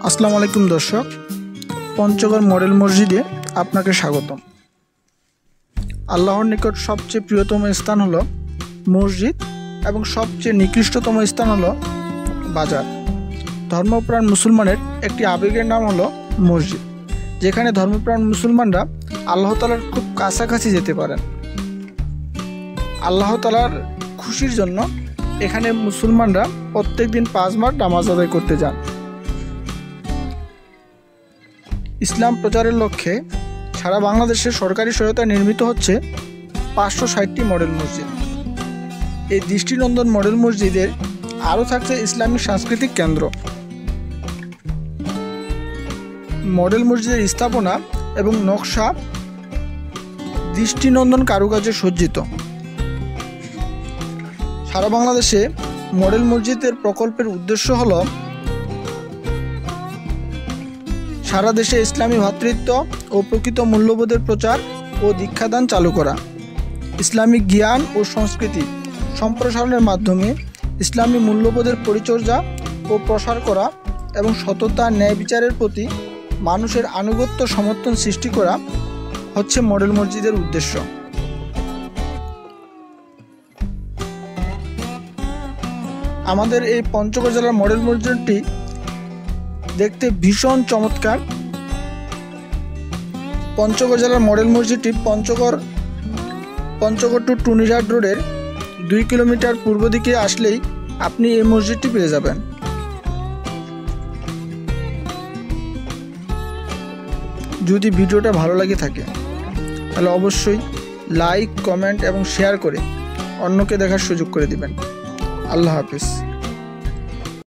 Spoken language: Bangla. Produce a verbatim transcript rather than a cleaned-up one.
আসসালামু আলাইকুম দর্শক, পঞ্চগড় মডেল মসজিদে আপনাকে স্বাগতম। আল্লাহর নিকট সবচেয়ে প্রিয়তম স্থান হলো মসজিদ এবং সবচেয়ে নিকৃষ্টতম স্থান হলো বাজার। ধর্মপ্রাণ মুসলমানের একটি আবেগের নাম হলো মসজিদ, যেখানে ধর্মপ্রাণ মুসলমানরা আল্লাহ তাআলার খুব কাছাকাছি যেতে পারেন। আল্লাহ তাআলার খুশির জন্য এখানে মুসলমানরা প্রত্যেক দিন পাঁচ মাস নামাজ আদায় করতে যান। ইসলাম প্রচারের লক্ষ্যে সারা বাংলাদেশে সরকারি সহায়তায় নির্মিত হচ্ছে পাঁচশো ষাটটি মডেল মসজিদ। এই দৃষ্টিনন্দন মডেল মসজিদের আরও থাকছে ইসলামিক সাংস্কৃতিক কেন্দ্র। মডেল মসজিদের স্থাপনা এবং নকশা দৃষ্টিনন্দন কারুকার্যে সজ্জিত। সারা বাংলাদেশে মডেল মসজিদের প্রকল্পের উদ্দেশ্য হল সারা দেশে ইসলামী ভ্রাতৃত্ব ও প্রকৃত মূল্যবোধের প্রচার ও দীক্ষাদান চালু করা, ইসলামিক জ্ঞান ও সংস্কৃতি সম্প্রসারণের মাধ্যমে ইসলামী মূল্যবোধের পরিচর্যা ও প্রসার করা এবং সততা ন্যায় বিচারের প্রতি মানুষের আনুগত্য সমর্থন সৃষ্টি করা হচ্ছে মডেল মসজিদের উদ্দেশ্য। আমাদের এই পঞ্চগড় জেলার মডেল মসজিদটি দেখতে ভীষণ চমৎকার। পঞ্চগড় জেলার মডেল মসজিদটি পঞ্চগড় পঞ্চগড় টু টুনিরহাট রোডের দুই কিলোমিটার পূর্ব দিকে আসলেই আপনি এই মসজিদটি পেয়ে যাবেন। যদি ভিডিওটা ভালো লাগে থাকে তাহলে অবশ্যই লাইক, কমেন্ট এবং শেয়ার করে অন্যকে দেখার সুযোগ করে দিবেন। আল্লাহ হাফিজ।